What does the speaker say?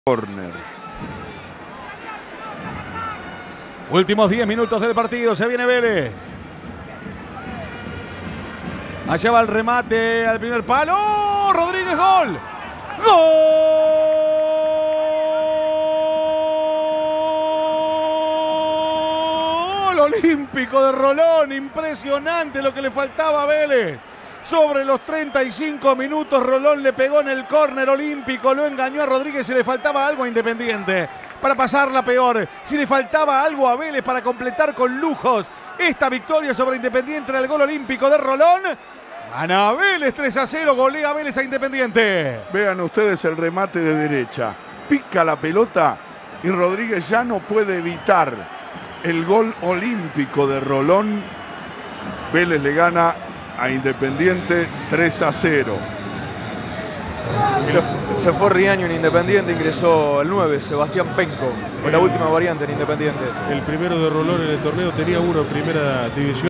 Corner. Últimos 10 minutos del partido, se viene Vélez. Allá va el remate al primer palo. Rodríguez, gol. ¡Gol olímpico de Rolón! Impresionante lo que le faltaba a Vélez. Sobre los 35 minutos Rolón le pegó en el córner olímpico, lo engañó a Rodríguez. Si le faltaba algo a Independiente para pasarla peor, si le faltaba algo a Vélez para completar con lujos esta victoria sobre Independiente en el gol olímpico de Rolón, gana Vélez 3-0, golea Vélez a Independiente. Vean ustedes el remate de derecha, pica la pelota y Rodríguez ya no puede evitar el gol olímpico de Rolón. Vélez le gana a Independiente 3-0. Se fue Riaño en Independiente, ingresó el 9, Sebastián Penco, con la última variante en Independiente. El primero de Rolón en el torneo, tenía uno en primera división.